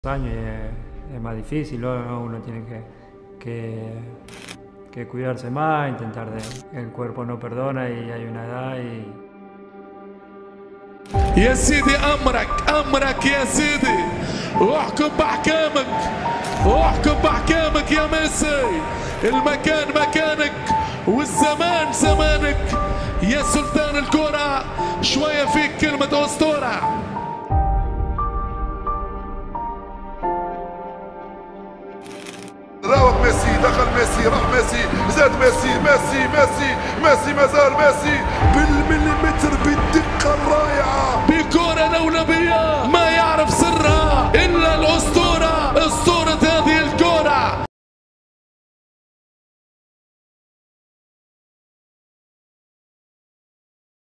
años y es más difícil, ¿no? Uno tiene que cuidarse más, el cuerpo no perdona y hay una edad y... يا سيدي أمرك يا سيدي، واحكم بأحكامك، واحكم بأحكامك يا ميسي. المكان مكانك والزمان زمانك يا سلطان الكرة. شوية فيك كلمة أسطورة. راوغ ميسي، دخل ميسي، راح ميسي، زاد ميسي، ميسي ما زال ميسي بالمليمتر بالدقة.